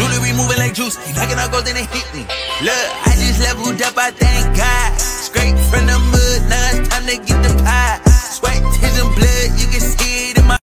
Jewelry moving like juice. You knocking out gold, then it hit me. Look, I just leveled up, I thank God. Straight from the mud, now it's time to get the pie. Sweat, tears, and blood, you can see